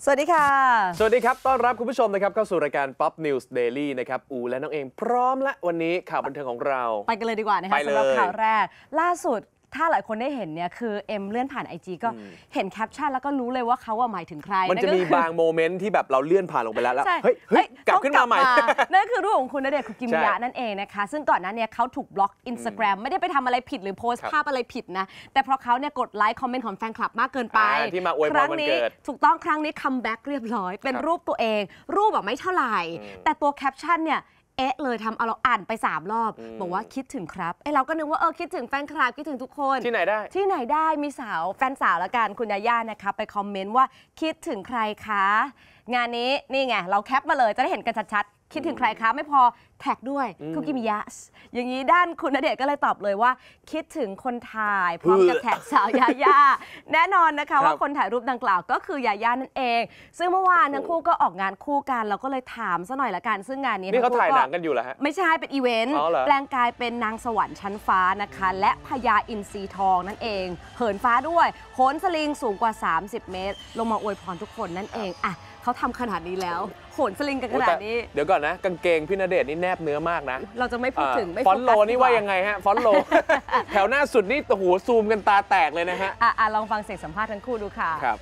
สวัสดีค่ะสวัสดีครับต้อนรับคุณผู้ชมนะครับเข้าสู่รายการ Pop News Daily นะครับและน้องเองพร้อมและวันนี้ข่าวบันเทิงของเราไปกันเลยดีกว่านะคะสำหรับข่าวแรกล่าสุดถ้าหลายคนได้เห็นเนี่ยคือเอ็มเลื่อนผ่าน IG ก็เห็นแคปชั่นแล้วก็รู้เลยว่าเขาหมายถึงใครมันจะมีบางโมเมนต์ที่แบบเราเลื่อนผ่านลงไปแล้วเฮ้ยกลับขึ้นมาใหม่นั่นคือรูปของคุณณเดชน์คุกิมิยะนั่นเองนะคะซึ่งก่อนหน้านี้เขาถูกบล็อก Instagram ไม่ได้ไปทำอะไรผิดหรือโพสต์ภาพอะไรผิดนะแต่เพราะเขาเนี่ยกดไลค์คอมเมนต์ของแฟนคลับมากเกินไปที่มาอวยพรวันเกิดถูกต้องครั้งนี้คัมแบ็กเรียบร้อยเป็นรูปตัวเองรูปแบบไม่เท่าไหร่แต่ตัวแคปชั่นเนี่ยเลยทำเอาเราอ่านไป3 รอบบอกว่าคิดถึงครับเราก็นึกว่าคิดถึงแฟนคลับคิดถึงทุกคนที่ไหนได้มีแฟนสาวละกันคุณยาย่านะคะไปคอมเมนต์ว่าคิดถึงใครคะงานนี้นี่ไงเราแคปมาเลยจะได้เห็นกันชัดๆคิดถึงใครคะไม่พอแท็กด้วยคุกิมิยะอย่างนี้ด้านคุณณเดชน์ก็เลยตอบเลยว่าคิดถึงคนถ่ายพร้อมกับแท็กสาวยาย่าแน่นอนนะคะว่าคนถ่ายรูปดังกล่าวก็คือยาย่านั่นเองซึ่งเมื่อวานทั้งคู่ก็ออกงานคู่กันเราก็เลยถามซะหน่อยละกันซึ่งงานนี้นี่เขาถ่ายหนังกันอยู่เหรอฮะไม่ใช่เป็นอีเวนต์แปลงกายเป็นนางสวรรค์ชั้นฟ้านะคะและพญาอินทรีทองนั่นเองเหินฟ้าด้วยโหนสลิงสูงกว่า30 เมตรลงมาอวยพรทุกคนนั่นเองเขาทำขนาดนี้แล้วโหนสลิงกันขนาดนี้เดี๋ยวก่อนนะกางเกงพี่ณเดชน์นี่แนบเนื้อมากนะเราจะไม่พูดถึงฟอนโลนี่ว่ายังไงฮะฟอนโล แถวหน้าสุดนี่โอ้โหซูมกันตาแตกเลยนะฮะลองฟังเสียงสัมภาษณ์ทั้งคู่ดูค่ะครับ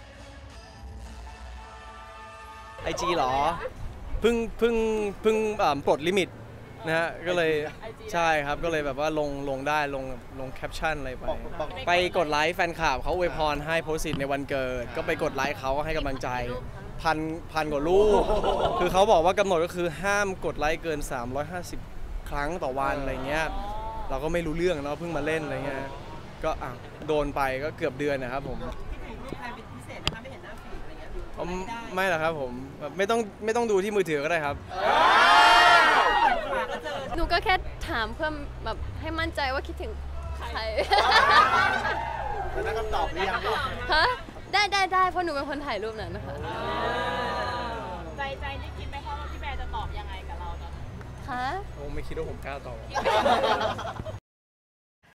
IG หรอเพิ่งปลดลิมิตนะฮะก็เลยใช่ครับก็เลยแบบว่าลงได้ลงแคปชั่นอะไรไปกดไลค์แฟนคลับเขาอวยพรให้โพสต์ในวันเกิดก็ไปกดไลค์เขาให้กำลังใจพันกว่ารูปคือเขาบอกว่ากำหนดก็คือห้ามกดไลค์เกิน350ครั้งต่อวันอะไรเงี้ยเราก็ไม่รู้เรื่องเนาะเพิ่งมาเล่นอะไรเงี้ยก็โดนไปก็เกือบเดือนนะครับผมไม่หรอกครับผมไม่ต้องดูที่มือถือก็ได้ครับหนูก็แค่ถามเพื่อแบบให้มั่นใจว่าคิดถึงใครแล้วได้คำตอบหรือยังฮะได้เพราะหนูเป็นคนถ่ายรูปนั้นนะคะใจนี่คิดไหมคะว่าพี่แบร์จะตอบยังไงกับเราตอนนั้นคะผมไม่คิดว่าผมกล้าตอบ